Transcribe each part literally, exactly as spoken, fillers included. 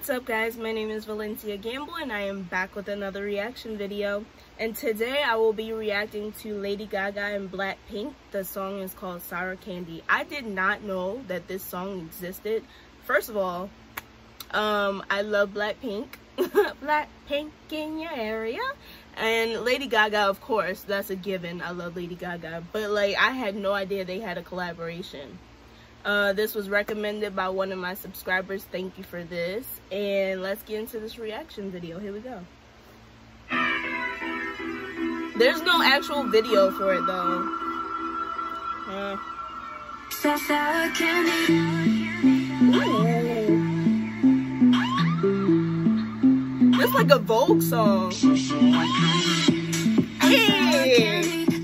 What's up guys, my name is Valencia Gamble and I am back with another reaction video. And today I will be reacting to Lady Gaga and Blackpink. The song is called Sour Candy. I did not know that this song existed. First of all, um, I love Blackpink. Blackpink in your area. And Lady Gaga, of course, that's a given. I love Lady Gaga. But like, I had no idea they had a collaboration. Uh, this was recommended by one of my subscribers. Thank you for this. And let's get into this reaction video. Here we go. There's no actual video for it though. Uh. It's like a Vogue song. Hey!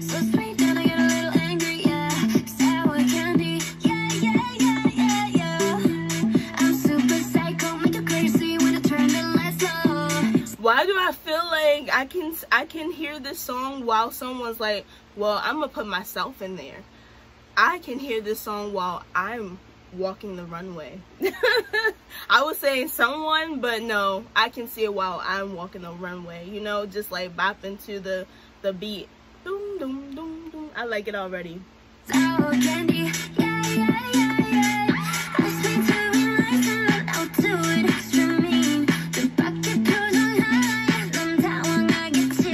Why do I feel like I can I can hear this song while someone's like, well, I'm gonna put myself in there. I can hear this song while I'm walking the runway. I was saying someone, but no, I can see it while I'm walking the runway. You know, just like bopping to the the beat. Doom, doom, doom, doom. I like it already. Sour candy, yeah, yeah, yeah, yeah. I spent time in life and out to it extra mean. The bucket goes on high, 넌 당황하겠지.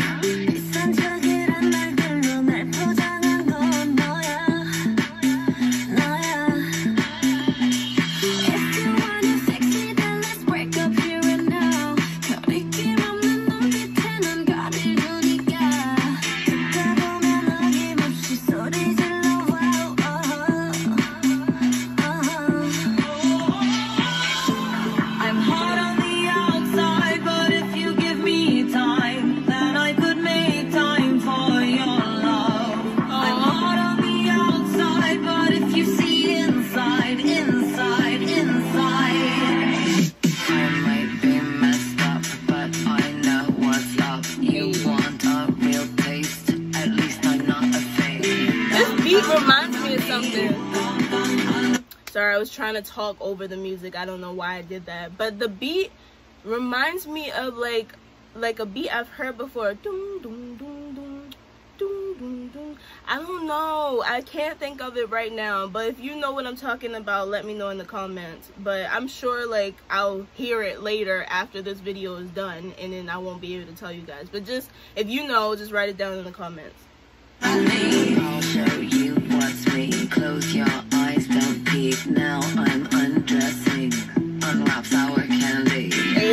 이상적이란 말들로 날 포장한 건 너야, 너야. If you wanna fix me, then let's break up here and now. 거리낌 없는 눈빛에 넌 거리두니까. 듣다 보면 어김없이 소리 질러. Reminds me of something. Sorry, I was trying to talk over the music. I don't know why I did that, but the beat reminds me of like like a beat I've heard before. Doom, doom, doom, doom, doom, doom, doom. I don't know, I can't think of it right now, but if you know what I'm talking about, let me know in the comments. But I'm sure like I'll hear it later after this video is done, and then I won't be able to tell you guys. But just if you know, just write it down in the comments. I'll show you what's me. Close your eyes, don't peek. Now I'm undressing. Unwrap sour candy.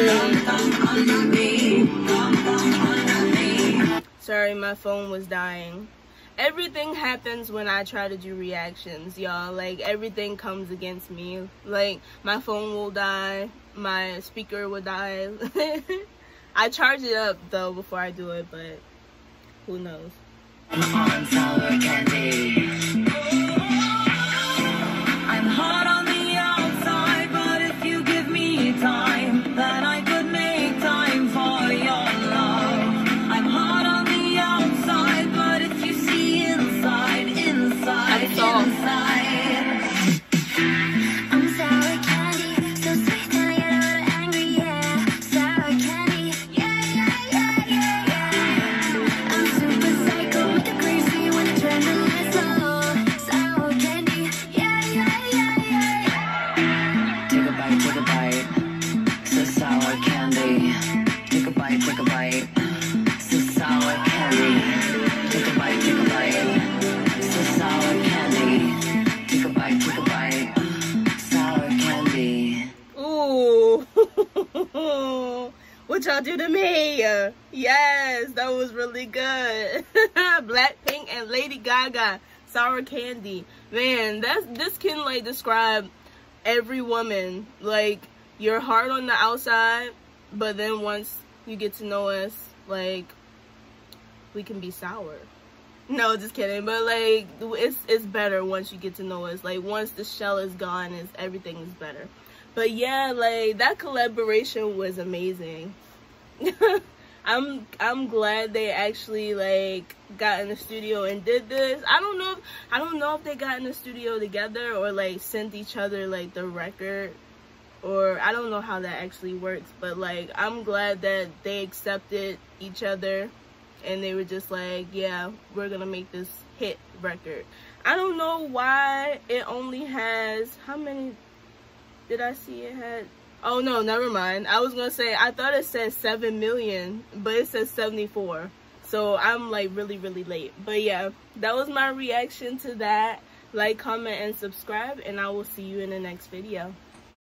Sorry, my phone was dying. Everything happens when I try to do reactions, y'all. Like, everything comes against me. Like, my phone will die. My speaker will die. I charge it up, though, before I do it, but who knows. On sour candy. I'm hot on the outside, but if you give me time, then I could make time for your love. I'm hot on the outside, but if you see inside, inside, inside. I'm sour candy, so sweet and I get a little angry, yeah. Sour candy, yeah, yeah, yeah, yeah, yeah. I'm super psycho. What y'all do to me? Yes, that was really good. Blackpink and Lady Gaga, Sour Candy. Man, that's this can like describe every woman. Like, you're hard on the outside, but then once you get to know us, like, we can be sour. No, just kidding. But like, it's it's better once you get to know us. Like, once the shell is gone, is everything is better. But yeah, like, that collaboration was amazing. I'm I'm glad they actually like got in the studio and did this. I don't know if, I don't know if they got in the studio together or like sent each other like the record or I don't know how that actually works, but like I'm glad that they accepted each other and they were just like, yeah, we're gonna make this hit record. I don't know why it only has, how many did I see it had? Oh no, never mind. I was gonna say, I thought it said seven million, but it says seventy-four. So I'm like really, really late. But yeah, that was my reaction to that. Like, comment, and subscribe, and I will see you in the next video.